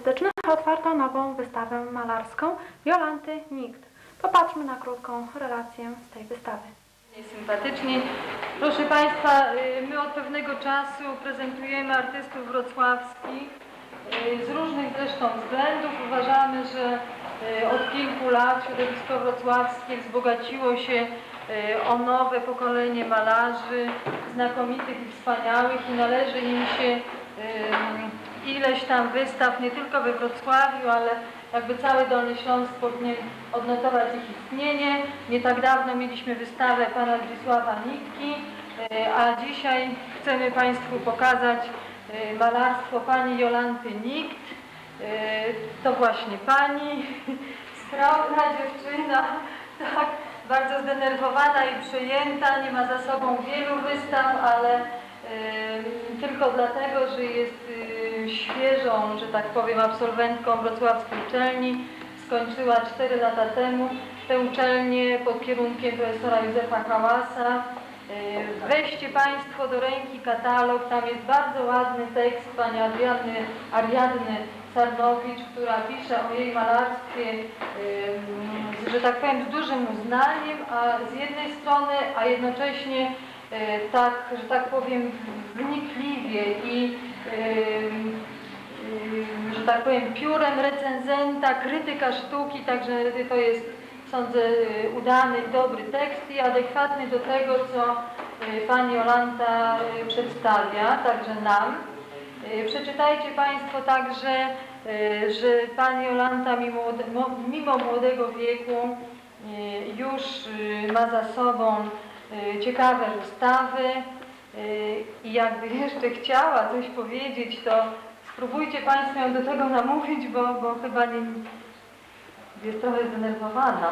Plastycznych otwarto nową wystawę malarską Jolanty Nikt. Popatrzmy na krótką relację z tej wystawy. Sympatyczni. Proszę Państwa, my od pewnego czasu prezentujemy artystów wrocławskich z różnych zresztą względów. Uważamy, że od kilku lat środowisko wrocławskie wzbogaciło się o nowe pokolenie malarzy znakomitych i wspaniałych i należy im się ileś tam wystaw, nie tylko we Wrocławiu, ale jakby cały Dolny Śląsk powinien odnotować ich istnienie. Nie tak dawno mieliśmy wystawę pana Zdzisława Nitki, a dzisiaj chcemy Państwu pokazać malarstwo pani Jolanty Nikt. To właśnie pani, skromna dziewczyna, tak, bardzo zdenerwowana i przejęta, nie ma za sobą wielu wystaw, ale tylko dlatego, że jest świeżą, że tak powiem, absolwentką wrocławskiej uczelni. Skończyła 4 lata temu tę uczelnię pod kierunkiem profesora Józefa Hałasa. Weźcie Państwo do ręki katalog, tam jest bardzo ładny tekst pani Ariadny Sarnowicz, która pisze o jej malarstwie, że tak powiem, z dużym uznaniem, a z jednej strony, a jednocześnie tak, że tak powiem, wnikliwie i że tak powiem, piórem recenzenta, krytyka sztuki, także to jest, sądzę, udany, dobry tekst i adekwatny do tego, co pani Jolanta przedstawia, także nam. Przeczytajcie Państwo także, że pani Jolanta mimo młodego wieku już ma za sobą ciekawe wystawy i jakby jeszcze chciała coś powiedzieć, to spróbujcie Państwo ją do tego namówić, bo chyba nie jest trochę zdenerwowana.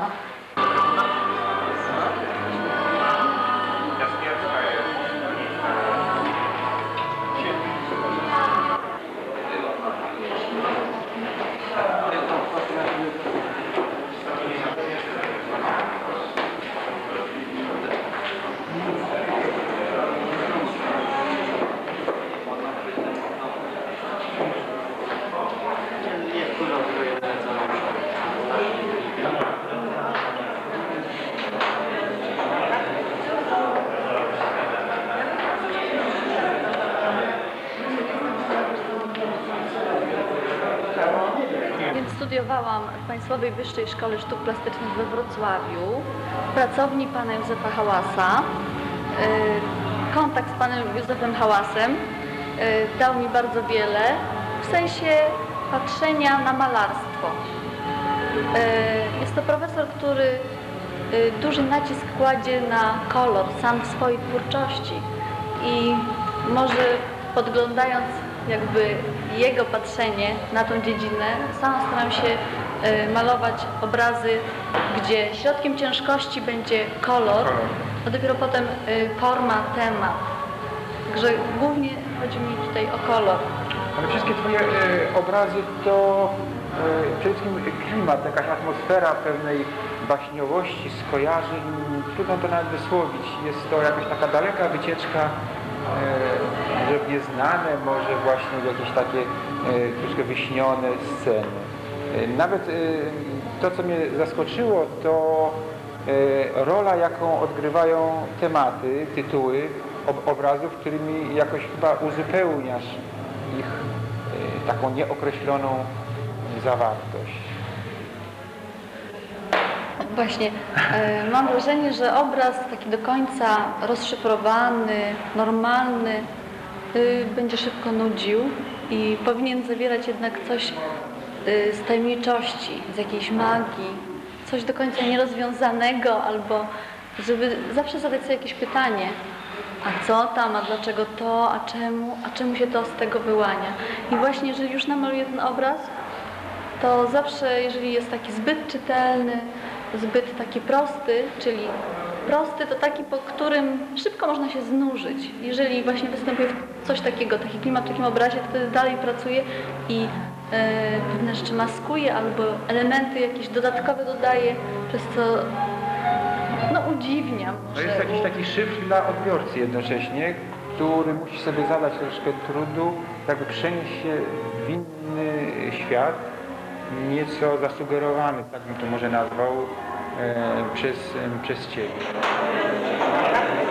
Studiowałam w Państwowej Wyższej Szkole Sztuk Plastycznych we Wrocławiu, w pracowni pana Józefa Hałasa. Kontakt z panem Józefem Hałasem dał mi bardzo wiele w sensie patrzenia na malarstwo. Jest to profesor, który duży nacisk kładzie na kolor sam w swojej twórczości i może podglądając jakby jego patrzenie na tą dziedzinę, sama staram się malować obrazy, gdzie środkiem ciężkości będzie kolor, a dopiero potem forma, temat. Także głównie chodzi mi tutaj o kolor. Ale wszystkie Twoje obrazy to przede wszystkim klimat, jakaś atmosfera pewnej baśniowości, skojarzeń. Trudno to nawet wysłowić. Jest to jakaś taka daleka wycieczka, może w nieznane, może właśnie w jakieś takie troszkę wyśnione sceny. Nawet to, co mnie zaskoczyło, to rola, jaką odgrywają tematy, tytuły obrazów, którymi jakoś chyba uzupełniasz ich taką nieokreśloną zawartość. Właśnie, mam wrażenie, że obraz taki do końca rozszyfrowany, normalny będzie szybko nudził i powinien zawierać jednak coś z tajemniczości, z jakiejś magii, coś do końca nierozwiązanego, albo żeby zawsze zadać sobie jakieś pytanie, a co tam, a dlaczego to, a czemu się to z tego wyłania. I właśnie jeżeli już namaluję ten obraz, to zawsze, jeżeli jest taki zbyt czytelny, zbyt taki prosty, czyli prosty to taki, po którym szybko można się znużyć. Jeżeli właśnie występuje coś takiego, taki klimat w takim obrazie, to wtedy dalej pracuję i pewne rzeczy maskuje albo elementy jakieś dodatkowe dodaję, przez co no, udziwniam. To jest jakiś taki szyfr dla odbiorcy jednocześnie, który musi sobie zadać troszkę trudu, jakby przenieść się w inny świat, nieco zasugerowany, tak bym to może nazwał, przez Ciebie.